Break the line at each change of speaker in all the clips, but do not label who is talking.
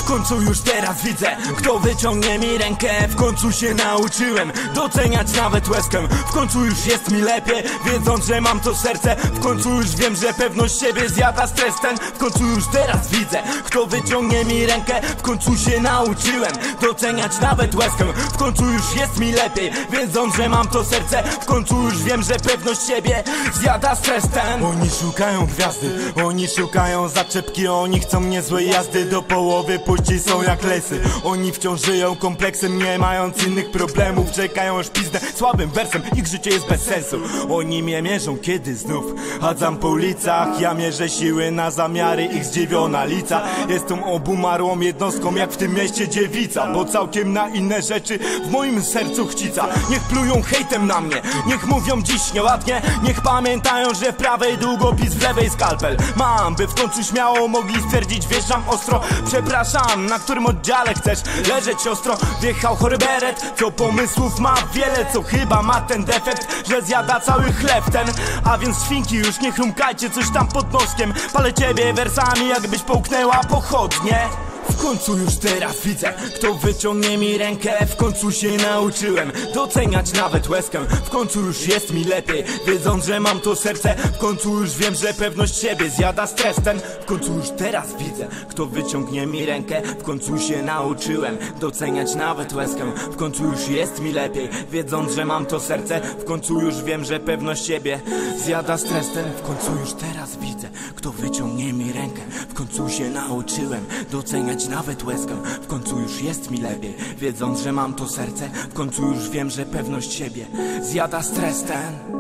W końcu już teraz widzę, kto wyciągnie mi rękę. W końcu się nauczyłem doceniać nawet łezkę. W końcu już jest mi lepiej, wiedząc, że mam to serce. W końcu już wiem, że pewność siebie zjada stres ten. W końcu już teraz widzę, kto wyciągnie mi rękę. W końcu się nauczyłem doceniać nawet łezkę. W końcu już jest mi lepiej, wiedząc, że mam to serce. W końcu już wiem, że pewność siebie zjada stres ten. Oni szukają gwiazdy, oni szukają zaczepki. Oni chcą niezłej jazdy, do połowy później są jak lesy. Oni wciąż żyją kompleksem, nie mając innych problemów. Czekają aż piznę słabym wersem, ich życie jest bez sensu. Oni mnie mierzą, kiedy znów chadzam po ulicach. Ja mierzę siły na zamiary, ich zdziwiona lica. Jestem obumarłą jednostką, jak w tym mieście dziewica. Bo całkiem na inne rzeczy w moim sercu chcica. Niech plują hejtem na mnie, niech mówią dziś nieładnie. Niech pamiętają, że w prawej długopis, w lewej skalpel mam, by w końcu śmiało mogli stwierdzić, wjeżdżam ostro. Przepraszam, na którym oddziale chcesz leżeć siostro? Wjechał chory beret, co pomysłów ma wiele, co chyba ma ten defekt, że zjada cały chleb ten. A więc świnki już nie chrumkajcie coś tam pod noskiem. Palę ciebie wersami, jakbyś połknęła pochodnie. W końcu już teraz widzę, kto wyciągnie mi rękę. W końcu się nauczyłem doceniać nawet łezkę. W końcu już jest mi lepiej, wiedząc, że mam to serce. W końcu już wiem, że pewność siebie zjada stres ten. W końcu już teraz widzę, kto wyciągnie mi rękę. W końcu się nauczyłem doceniać nawet łezkę. W końcu już jest mi lepiej, wiedząc, że mam to serce. W końcu już wiem, że pewność siebie zjada stres ten. W końcu już teraz widzę, kto wyciągnie mi rękę. W końcu się nauczyłem doceniać nawet łezkę. W końcu już jest mi lepiej, wiedząc, że mam to serce. W końcu już wiem, że pewność siebie zjada stres ten.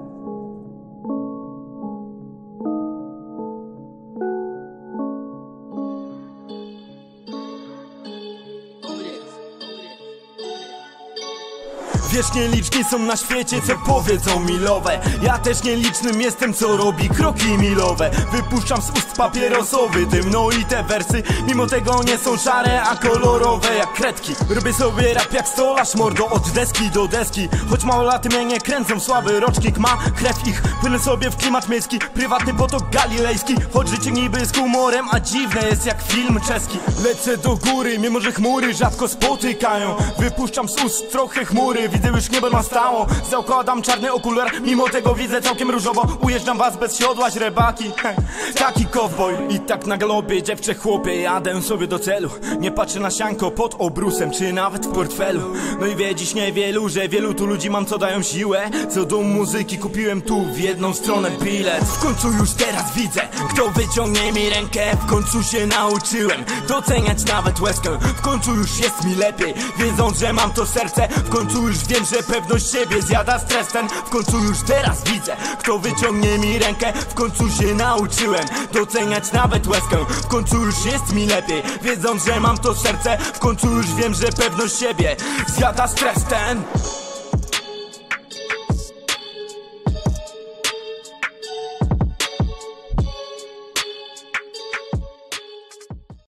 Wiesz, nieliczni są na świecie, co powiedzą milowe. Ja też nielicznym jestem, co robi kroki milowe. Wypuszczam z ust papierosowy dym, no i te wersy mimo tego nie są szare, a kolorowe jak kredki. Robię sobie rap jak stolarz, mordo, od deski do deski. Choć małolaty mnie nie kręcą, słaby rocznik ma krew ich. Płynę sobie w klimat miejski, prywatny potok galilejski. Choć życie niby z humorem, a dziwne jest jak film czeski. Lecę do góry, mimo że chmury rzadko spotykają. Wypuszczam z ust trochę chmury, widzę już niebo na stało. Zakładam czarny okular, mimo tego widzę całkiem różowo. Ujeżdżam was bez siodła, źrebaki. Taki cowboy. I tak na galopie, dziewczę chłopie, jadę sobie do celu. Nie patrzę na sianko pod obrusem, czy nawet w portfelu. No i wie dziś niewielu, że wielu tu ludzi mam, co dają siłę. Co do muzyki kupiłem tu w jedną stronę bilet. W końcu już teraz widzę, kto wyciągnie mi rękę. W końcu się nauczyłem doceniać nawet łezkę. W końcu już jest mi lepiej, wiedząc, że mam to serce. W końcu już wiem, że pewność siebie zjada stres ten. W końcu już teraz widzę, kto wyciągnie mi rękę. W końcu się nauczyłem doceniać nawet łezkę. W końcu już jest mi lepiej, wiedząc, że mam to serce. W końcu już wiem, że pewność siebie zjada stres ten.